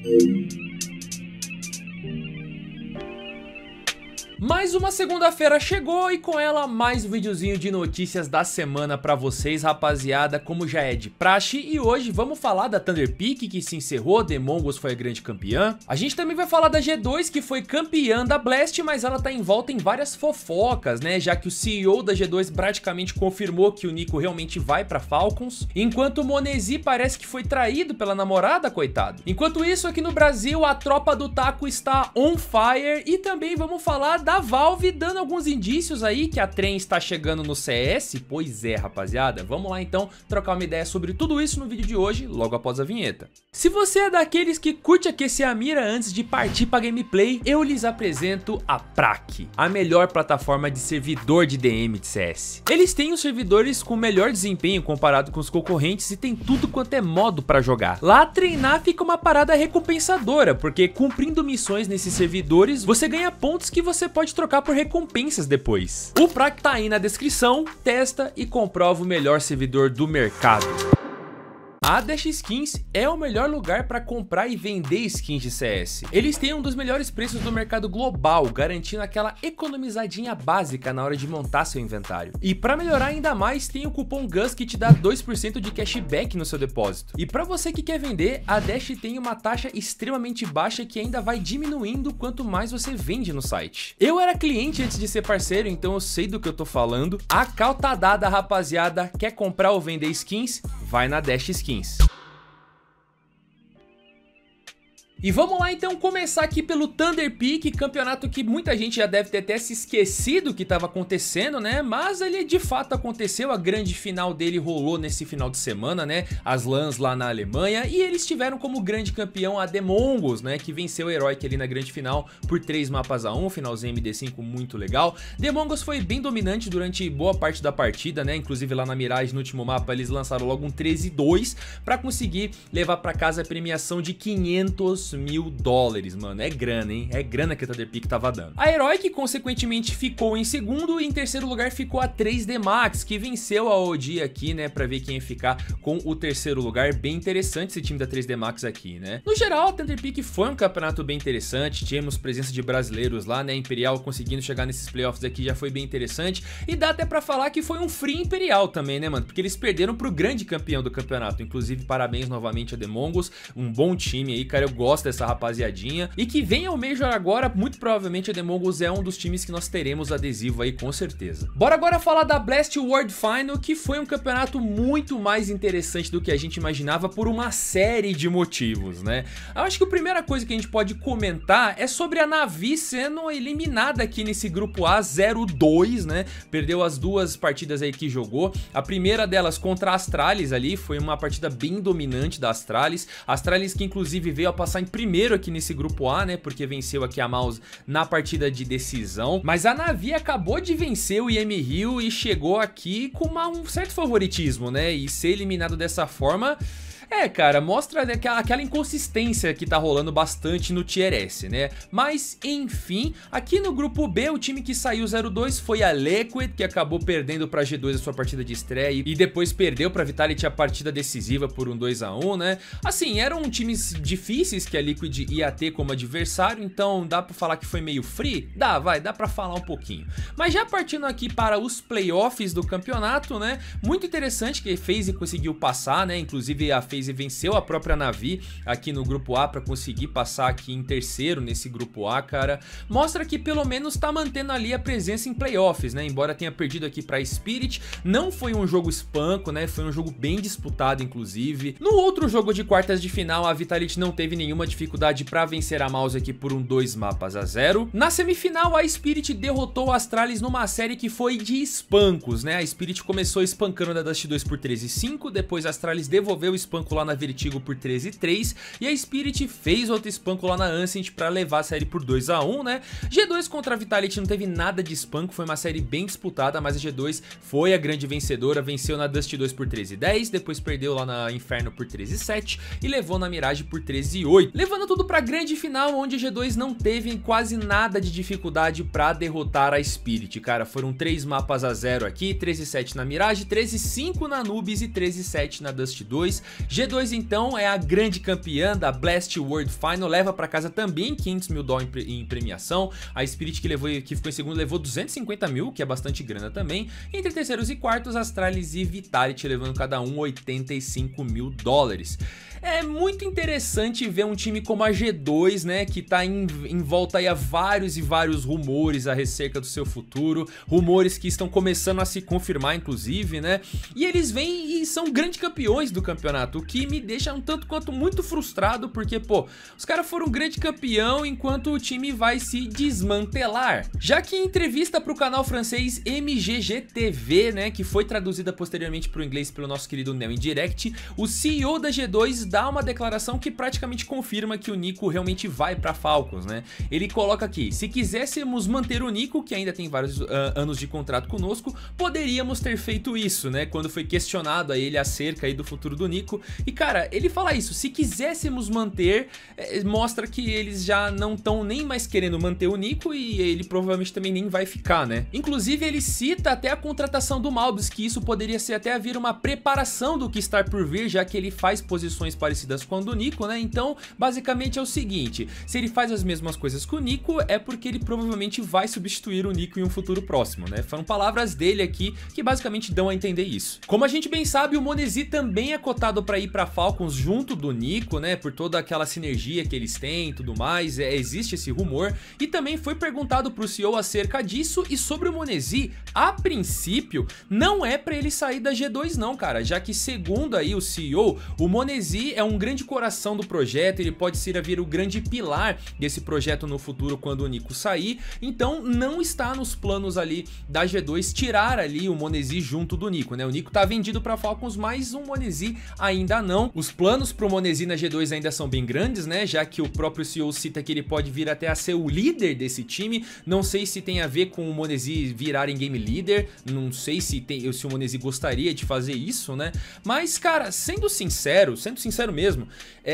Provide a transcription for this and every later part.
Mais uma segunda-feira chegou e com ela mais um videozinho de notícias da semana pra vocês, rapaziada, como já é de praxe. E hoje vamos falar da Thunder Peak, que se encerrou, The Among Us foi a grande campeã. A gente também vai falar da G2, que foi campeã da Blast, mas ela tá envolta em várias fofocas, né, já que o CEO da G2 praticamente confirmou que o Nico realmente vai pra Falcons, enquanto o Monesi parece que foi traído pela namorada, coitado. Enquanto isso, aqui no Brasil, a tropa do taco está on fire e também vamos falar da Valve dando alguns indícios aí que a Trem está chegando no CS. Pois é, rapaziada, vamos lá então trocar uma ideia sobre tudo isso no vídeo de hoje, logo após a vinheta. Se você é daqueles que curte aquecer a mira antes de partir pra gameplay, eu lhes apresento a Praq, a melhor plataforma de servidor de DM de CS. Eles têm os servidores com melhor desempenho comparado com os concorrentes e tem tudo quanto é modo pra jogar. Lá treinar fica uma parada recompensadora, porque cumprindo missões nesses servidores, você ganha pontos que você pode trocar por recompensas depois. O Praq tá aí na descrição, testa e comprova o melhor servidor do mercado. A Dash Skins é o melhor lugar para comprar e vender skins de CS. Eles têm um dos melhores preços do mercado global, garantindo aquela economizadinha básica na hora de montar seu inventário. E para melhorar ainda mais, tem o cupom GUS que te dá 2% de cashback no seu depósito. E para você que quer vender, a Dash tem uma taxa extremamente baixa que ainda vai diminuindo quanto mais você vende no site. Eu era cliente antes de ser parceiro, então eu sei do que eu tô falando. A cal tá dada, rapaziada. Quer comprar ou vender skins? Vai na Dash Skins. E vamos lá então começar aqui pelo Thunder Peak, campeonato que muita gente já deve ter até se esquecido que estava acontecendo, né? Mas ele de fato aconteceu, a grande final dele rolou nesse final de semana, né? As LANs lá na Alemanha, e eles tiveram como grande campeão a The Among Us, né? Que venceu o Heroic ali na grande final por 3 mapas a 1, finalzinho MD5 muito legal. The Among Us foi bem dominante durante boa parte da partida, né? Inclusive lá na Mirage, no último mapa, eles lançaram logo um 13-2 para conseguir levar para casa a premiação de $500 mil, mano. É grana, hein? É grana que a Thunder Peak tava dando. A Heroic, consequentemente, ficou em segundo e em terceiro lugar ficou a 3D Max, que venceu a OG aqui, né? Pra ver quem ia ficar com o terceiro lugar. Bem interessante esse time da 3D Max aqui, né? No geral, a Thunder Peak foi um campeonato bem interessante. Tínhamos presença de brasileiros lá, né? Imperial conseguindo chegar nesses playoffs aqui já foi bem interessante. E dá até pra falar que foi um free Imperial também, né, mano? Porque eles perderam pro grande campeão do campeonato. Inclusive, parabéns novamente a The Among Us. Um bom time aí, cara. Eu gosto dessa rapaziadinha. E que vem ao Major agora, muito provavelmente a The Among Us é um dos times que nós teremos adesivo aí, com certeza. Bora agora falar da Blast World Final, que foi um campeonato muito mais interessante do que a gente imaginava por uma série de motivos, né? Eu acho que a primeira coisa que a gente pode comentar é sobre a Navi sendo eliminada aqui nesse grupo A 0-2, né? Perdeu as duas partidas aí que jogou. A primeira delas contra a Astralis ali, foi uma partida bem dominante da Astralis. A Astralis que inclusive veio a passar em primeiro aqui nesse grupo A, né, porque venceu aqui a Mouse na partida de decisão, mas a Navi acabou de vencer o IM Rio e chegou aqui com um certo favoritismo, né, e ser eliminado dessa forma... cara, mostra aquela inconsistência que tá rolando bastante no Tier S, né? Mas, enfim, aqui no grupo B, o time que saiu 0-2 foi a Liquid, que acabou perdendo pra G2 a sua partida de estreia e depois perdeu pra Vitality a partida decisiva por um 2-1, né? Assim, eram times difíceis que a Liquid ia ter como adversário, então dá pra falar que foi meio free? Dá pra falar um pouquinho. Mas já partindo aqui para os playoffs do campeonato, né? Muito interessante que a FaZe conseguiu passar, né? Inclusive a FaZe venceu a própria Navi aqui no grupo A para conseguir passar aqui em terceiro nesse grupo A, cara. Mostra que pelo menos tá mantendo ali a presença em playoffs, né? Embora tenha perdido aqui pra Spirit, não foi um jogo espanco, né? Foi um jogo bem disputado, inclusive. No outro jogo de quartas de final, a Vitality não teve nenhuma dificuldade para vencer a Mouse aqui por um 2 mapas a 0. Na semifinal, a Spirit derrotou a Astralis numa série que foi de espancos, né? A Spirit começou espancando da Dust 2 por 13-5, depois a Astralis devolveu o espanco lá na Vertigo por 13-3 e a Spirit fez outro espanco lá na Ancient pra levar a série por 2-1, né? G2 contra a Vitality não teve nada de espanco, foi uma série bem disputada, mas a G2 foi a grande vencedora, venceu na Dust 2 por 13-10, depois perdeu lá na Inferno por 13-7 e levou na Mirage por 13-8, levando tudo pra grande final, onde a G2 não teve quase nada de dificuldade pra derrotar a Spirit, cara. Foram 3 mapas a 0 aqui, 13-7 na Mirage, 13-5 na Nubis e 13-7 na Dust 2. G2 então é a grande campeã da Blast World Final, leva pra casa também 500 mil dólares em premiação. A Spirit que ficou em segundo levou 250 mil, que é bastante grana também. Entre terceiros e quartos, Astralis e Vitality levando cada um 85 mil dólares. É muito interessante ver um time como a G2, né, que tá em volta aí a vários e vários rumores acerca do seu futuro, rumores que estão começando a se confirmar inclusive, né, e eles vêm e são grandes campeões do campeonato, o que me deixa um tanto quanto muito frustrado, porque, pô, os caras foram grande campeão enquanto o time vai se desmantelar. Já que em entrevista pro canal francês MGGTV, né, que foi traduzida posteriormente pro inglês pelo nosso querido Neo Indirect, o CEO da G2 dá uma declaração que praticamente confirma que o Nico realmente vai pra Falcons, né? Ele coloca aqui: se quiséssemos manter o Nico, que ainda tem vários anos de contrato conosco, poderíamos ter feito isso, né? Quando foi questionado a ele acerca aí do futuro do Nico. E cara, ele fala isso, se quiséssemos manter, mostra que eles já não estão nem mais querendo manter o Nico e ele provavelmente também nem vai ficar, né? Inclusive ele cita até a contratação do Malbis, que isso poderia ser até vir uma preparação do que está por vir, já que ele faz posições parecidas com a do Nico, né? Então, basicamente é o seguinte, se ele faz as mesmas coisas que o Nico, é porque ele provavelmente vai substituir o Nico em um futuro próximo, né? Foram palavras dele aqui que basicamente dão a entender isso. Como a gente bem sabe, o Monesi também é cotado para ir para Falcons junto do Nico, né? Por toda aquela sinergia que eles têm e tudo mais, existe esse rumor. E também foi perguntado pro CEO acerca disso e sobre o Monesi, a princípio, não é para ele sair da G2 não, cara, já que segundo aí o CEO, o Monesi é um grande coração do projeto, ele pode ser a vir o grande pilar desse projeto no futuro quando o Nico sair, então não está nos planos ali da G2 tirar ali o Monesi junto do Nico, né? O Nico tá vendido para Falcons, mas o Monesi ainda não. Os planos pro Monesi na G2 ainda são bem grandes, né? Já que o próprio CEO cita que ele pode vir até a ser o líder desse time, não sei se tem a ver com o Monesi virar em game leader, não sei se o Monesi gostaria de fazer isso, né? Mas cara, sendo sincero mesmo,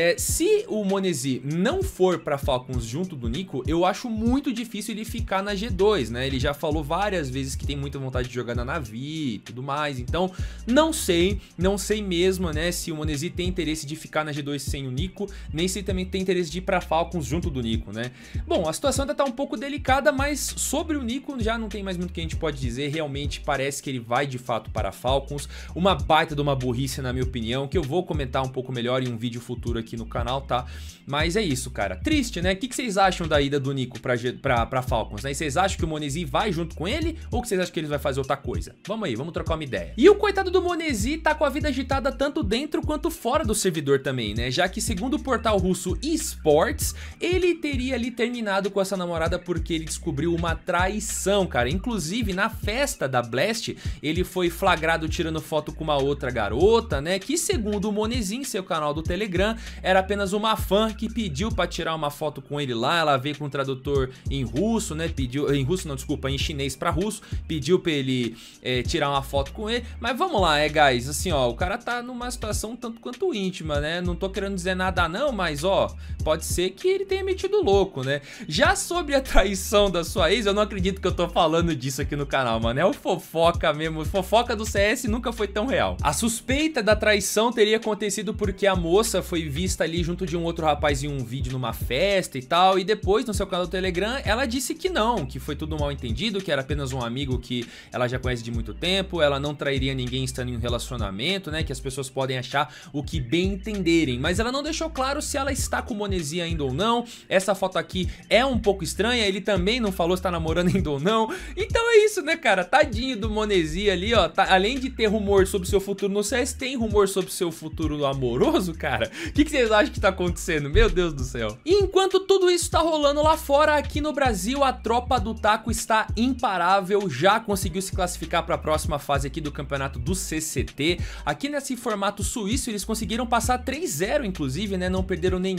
se o Monesi não for pra Falcons junto do Nico, eu acho muito difícil ele ficar na G2, né? Ele já falou várias vezes que tem muita vontade de jogar na Navi e tudo mais, então não sei mesmo, né, se o Monesi tem interesse de ficar na G2 sem o Nico, nem se também tem interesse de ir pra Falcons junto do Nico, né? Bom, a situação ainda tá um pouco delicada, mas sobre o Nico já não tem mais muito o que a gente pode dizer, realmente parece que ele vai de fato para Falcons, uma baita de uma burrice na minha opinião, que eu vou comentar um pouco melhor em um vídeo futuro aqui no canal, tá? Mas é isso, cara, triste, né? O que vocês acham da ida do Nico pra Falcons, né? E vocês acham que o Monesi vai junto com ele ou que vocês acham que ele vai fazer outra coisa? Vamos aí, vamos trocar uma ideia. E o coitado do Monesi tá com a vida agitada tanto dentro quanto fora do servidor também, né? Já que segundo o portal russo eSports, ele teria ali terminado com essa namorada porque ele descobriu uma traição, cara. Inclusive na festa da Blast, ele foi flagrado tirando foto com uma outra garota, né? Que segundo o Monesi em seu canal do Telegram, era apenas uma fã que pediu pra tirar uma foto com ele lá. Ela veio com um tradutor em russo, né? Pediu, em russo não, desculpa, em chinês pra russo, pediu pra ele tirar uma foto com ele. Mas vamos lá, guys, assim, ó, o cara tá numa situação tanto quanto íntima, né? Não tô querendo dizer nada não, mas ó, pode ser que ele tenha metido louco, né? Já sobre a traição da sua ex, eu não acredito que eu tô falando disso aqui no canal, mano. É o fofoca mesmo, fofoca do CS nunca foi tão real. A suspeita da traição teria acontecido porque a moça foi vista ali junto de um outro rapaz em um vídeo numa festa e tal, e depois no seu canal do Telegram ela disse que não, que foi tudo mal entendido, que era apenas um amigo que ela já conhece de muito tempo, ela não trairia ninguém estando em um relacionamento, né, que as pessoas podem achar o que bem entenderem, mas ela não deixou claro se ela está com o Monesi ainda ou não. Essa foto aqui é um pouco estranha, ele também não falou se tá namorando ainda ou não, então é isso, né, cara, tadinho do Monesi ali, ó, além de ter rumor sobre seu futuro no CS, tem rumor sobre seu futuro amoroso, cara. O que vocês acham que tá acontecendo? Meu Deus do céu. E enquanto tudo isso tá rolando lá fora, aqui no Brasil, a tropa do Taco está imparável, já conseguiu se classificar para a próxima fase aqui do campeonato do CCT. Aqui nesse formato suíço, eles conseguiram passar 3-0, inclusive, né? Não perderam nenhuma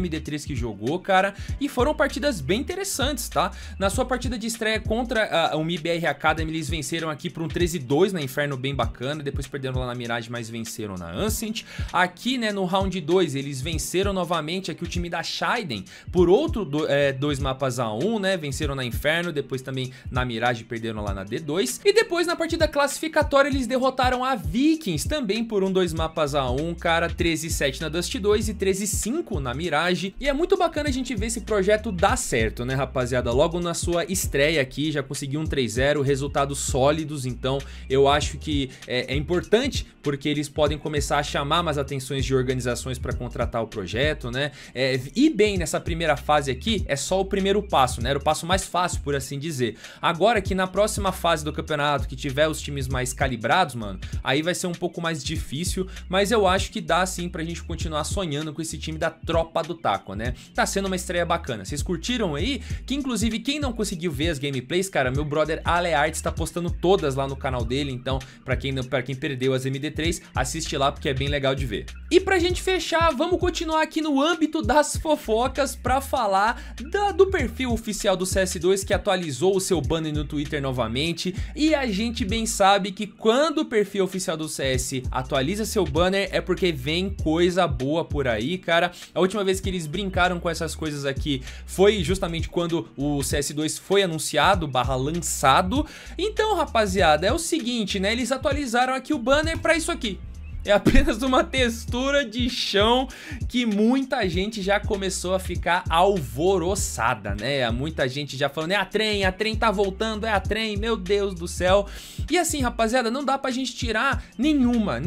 MD3 que jogou, cara, e foram partidas bem interessantes, tá? Na sua partida de estreia contra o MIBR Academy, eles venceram aqui por um 13-2 na Inferno, bem bacana, depois perderam lá na Mirage, mas venceram na Ancient. Aqui, né, no round 2, eles venceram novamente aqui o time da Scheiden por outro 2 mapas a 1, né, venceram na Inferno, depois também na Mirage perderam lá na D2. E depois na partida classificatória eles derrotaram a Vikings também por um 2 mapas a 1, cara, 13-7 na Dust 2 e 13-5 na Mirage. E é muito bacana a gente ver esse projeto dar certo, né, rapaziada? Logo na sua estreia aqui já conseguiu um 3-0, resultados sólidos, então eu acho que é importante porque eles podem começar a chamar mais atenções de organizações para contratar o projeto, né? Ir bem nessa primeira fase aqui é só o primeiro passo, né? Era o passo mais fácil, por assim dizer. Agora que na próxima fase do campeonato, que tiver os times mais calibrados, mano, aí vai ser um pouco mais difícil, mas eu acho que dá sim pra gente continuar sonhando com esse time da Tropa do Taco, né? Tá sendo uma estreia bacana. Vocês curtiram aí? Que inclusive quem não conseguiu ver as gameplays, cara, meu brother Alearts tá postando todas lá no canal dele, então pra quem perdeu as MD3, assiste lá porque é bem legal de ver. E pra gente fechar, vamos continuar aqui no âmbito das fofocas pra falar do perfil oficial do CS2 que atualizou o seu banner no Twitter novamente, e a gente bem sabe que quando o perfil oficial do CS atualiza seu banner é porque vem coisa boa por aí, cara. A última vez que eles brincaram com essas coisas aqui foi justamente quando o CS2 foi anunciado, lançado. Então, rapaziada, é o seguinte, né, eles atualizaram aqui o banner pra isso aqui. É apenas uma textura de chão que muita gente já começou a ficar alvoroçada, né? Muita gente já falando, a trem tá voltando, é a trem, meu Deus do céu. E assim, rapaziada, não dá pra gente tirar nenhuma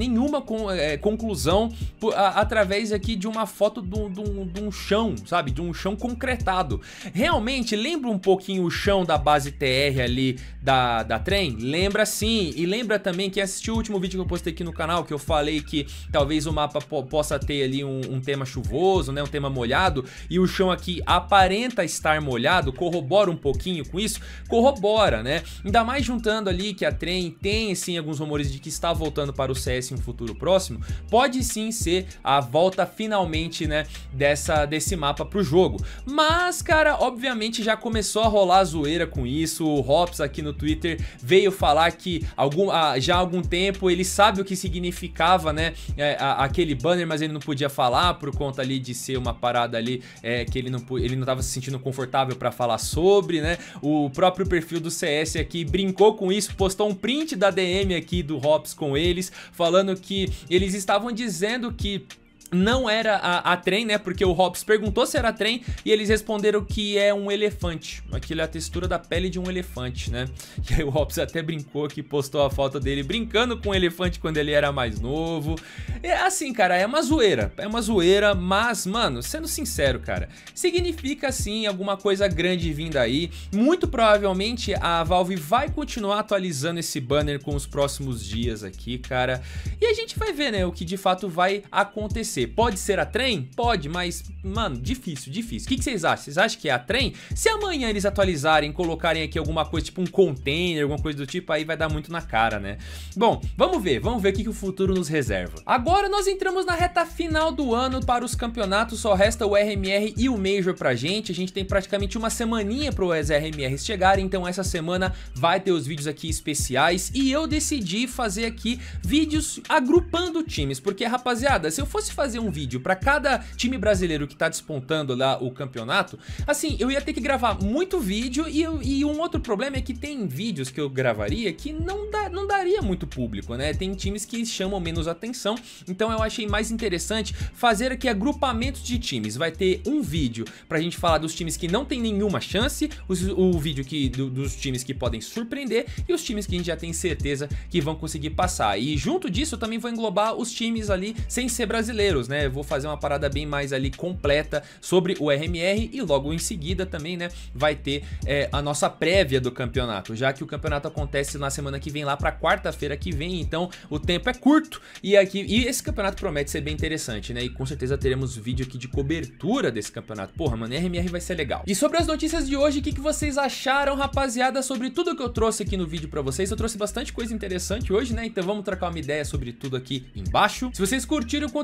conclusão através aqui de uma foto de um chão, sabe? De um chão concretado. Realmente, lembra um pouquinho o chão da base TR ali da trem? Lembra sim, e lembra também, quem assistiu o último vídeo que eu postei aqui no canal, que eu falei que talvez o mapa possa ter ali um tema chuvoso, né, um tema molhado, e o chão aqui aparenta estar molhado, corrobora um pouquinho com isso, corrobora, né, ainda mais juntando ali que a trem tem sim alguns rumores de que está voltando para o CS em um futuro próximo, pode sim ser a volta finalmente, né, desse mapa pro jogo. Mas, cara, obviamente já começou a rolar zoeira com isso. O Hops aqui no Twitter veio falar que já há algum tempo ele sabe o que significava, né, aquele banner, mas ele não podia falar por conta ali de ser uma parada ali que ele não tava se sentindo confortável pra falar sobre, né. O próprio perfil do CS aqui brincou com isso, postou um print da DM aqui do Hops com eles, falando que eles estavam dizendo que não era a trem, né, porque o Hops perguntou se era trem e eles responderam que é um elefante. Aquilo é a textura da pele de um elefante, né. E aí o Hops até brincou que postou a foto dele brincando com um elefante quando ele era mais novo. É assim, cara, é uma zoeira, mas, mano, sendo sincero, cara, significa sim alguma coisa grande vindo aí. Muito provavelmente a Valve vai continuar atualizando esse banner com os próximos dias aqui, cara. E a gente vai ver, né, o que de fato vai acontecer. Pode ser a trem? Pode, mas, mano, difícil. O que vocês acham? Vocês acham que é a trem? Se amanhã eles atualizarem, colocarem aqui alguma coisa, tipo um container, alguma coisa do tipo, aí vai dar muito na cara, né? Bom, vamos ver o que o futuro nos reserva. Agora nós entramos na reta final do ano para os campeonatos, só resta o RMR e o Major pra gente. A gente tem praticamente uma semaninha para os RMRs chegarem, então essa semana vai ter os vídeos aqui especiais e eu decidi fazer aqui vídeos agrupando times, porque, rapaziada, se eu fosse fazer um vídeo para cada time brasileiro que tá despontando lá o campeonato, assim, eu ia ter que gravar muito vídeo e um outro problema é que tem vídeos que eu gravaria que não daria muito público, né? Tem times que chamam menos atenção, então eu achei mais interessante fazer aqui agrupamentos de times. Vai ter um vídeo pra gente falar dos times que não tem nenhuma chance, o vídeo dos times que podem surpreender e os times que a gente já tem certeza que vão conseguir passar. E junto disso eu também vou englobar os times ali sem ser brasileiros, né? Eu vou fazer uma parada bem mais ali completa sobre o RMR e logo em seguida também, né, vai ter a nossa prévia do campeonato, já que o campeonato acontece na semana que vem, lá pra quarta-feira que vem, então o tempo é curto e esse campeonato promete ser bem interessante, né? E com certeza teremos vídeo aqui de cobertura desse campeonato. Porra, mano, RMR vai ser legal. E sobre as notícias de hoje, o que vocês acharam, rapaziada, sobre tudo que eu trouxe aqui no vídeo pra vocês? Eu trouxe bastante coisa interessante hoje, né? Então vamos trocar uma ideia sobre tudo aqui embaixo. Se vocês curtiram o conteúdo, não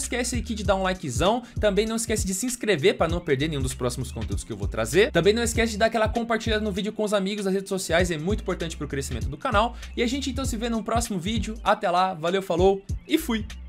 esquece aqui de dar um likezão, também não esquece de se inscrever para não perder nenhum dos próximos conteúdos que eu vou trazer. Também não esquece de dar aquela compartilhada no vídeo com os amigos nas redes sociais, é muito importante para o crescimento do canal. E a gente então se vê num próximo vídeo. Até lá, valeu, falou e fui!